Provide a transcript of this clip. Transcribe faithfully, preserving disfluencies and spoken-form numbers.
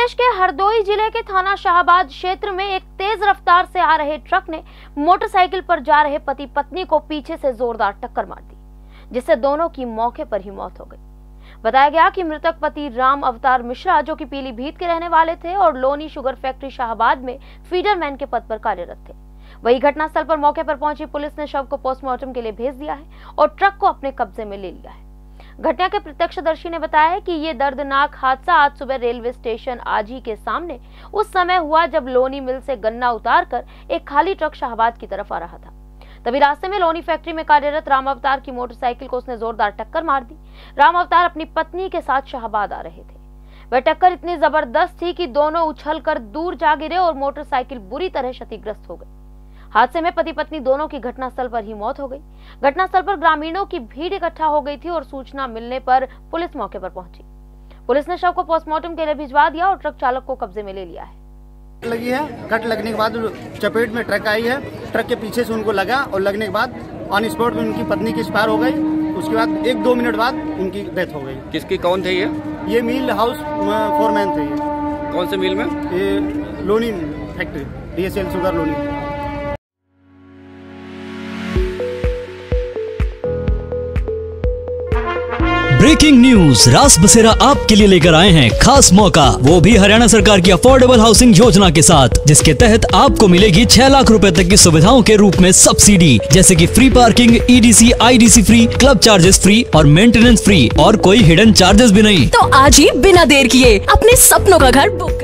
प्रदेश के हरदोई जिले के थाना शाहबाद क्षेत्र में एक तेज रफ्तार से आ रहे ट्रक ने मोटरसाइकिल पर जा रहे पति पत्नी को पीछे से जोरदार टक्कर मार दी, जिससे दोनों की मौके पर ही मौत हो गई। बताया गया कि मृतक पति राम अवतार मिश्रा, जो कि पीलीभीत के रहने वाले थे और लोनी शुगर फैक्ट्री शाहबाद में फीडरमैन के पद पर कार्यरत थे। वही घटनास्थल पर मौके पर पहुंची पुलिस ने शव को पोस्टमार्टम के लिए भेज दिया है और ट्रक को अपने कब्जे में ले लिया है। घटना के प्रत्यक्षदर्शी ने बताया है कि ये दर्दनाक हादसा आज सुबह रेलवे स्टेशन आजी के सामने उस समय हुआ जब लोनी मिल से गन्ना उतारकर एक खाली ट्रक शाहबाद की तरफ आ रहा था। तभी रास्ते में लोनी फैक्ट्री में कार्यरत राम अवतार की मोटरसाइकिल को उसने जोरदार टक्कर मार दी। राम अवतार अपनी पत्नी के साथ शाहबाद आ रहे थे। वह टक्कर इतनी जबरदस्त थी कि दोनों उछलकर दूर जा गिरे और मोटरसाइकिल बुरी तरह क्षतिग्रस्त हो गई। हादसे में पति पत्नी दोनों की घटनास्थल पर ही मौत हो गई। घटनास्थल पर ग्रामीणों की भीड़ इकट्ठा हो गई थी और सूचना मिलने पर पुलिस मौके पर पहुंची। पुलिस ने शव को पोस्टमार्टम के लिए भिजवा दिया और ट्रक चालक को कब्जे में ले लिया है। लगी है कट लगने के बाद चपेट में ट्रक आई है, ट्रक के पीछे से उनको लगा और लगने के बाद ऑन स्पॉट में उनकी पत्नी की एक्सपायर हो गई। उसके बाद एक दो मिनट बाद उनकी डेथ हो गई। किसकी कौन थे ये? ये मिल हाउस फोरमैन थे। ये कौन से मिल में? ये Loni factory, DSL sugar Loni. Breaking news, रास बसेरा आपके लिए लेकर आए हैं खास मौका, वो भी हरियाणा सरकार की अफोर्डेबल हाउसिंग योजना के साथ, जिसके तहत आपको मिलेगी छह लाख रुपए तक की सुविधाओं के रूप में सब्सिडी, जैसे कि free parking, EDC, IDC free, club charges free और मेंटेनेंस फ्री, और कोई हिडन चार्जेस भी नहीं। तो आज ही बिना देर किए अपने सपनों का घर बुक